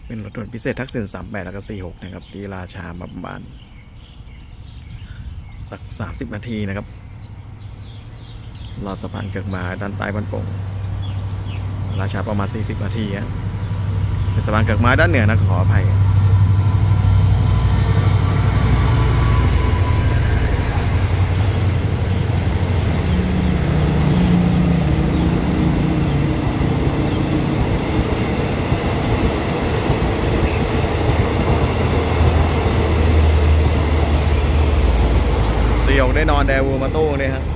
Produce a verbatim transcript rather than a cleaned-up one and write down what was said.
เป็นรถด่วนพิเศษทักษิณสามแปดแล้วก็สี่หกนะครับที่ราชามาประมาณสักสามสิบนาทีนะครับรอสะพานเกิดมาด้านใต้บ้านโป่งราชาประมาณสี่สิบนาทีฮะสะพานเกิดมาด้านเหนือนะขออภัยเสี่ยวได้นอนแดวูมาตู้เนี่ยครับ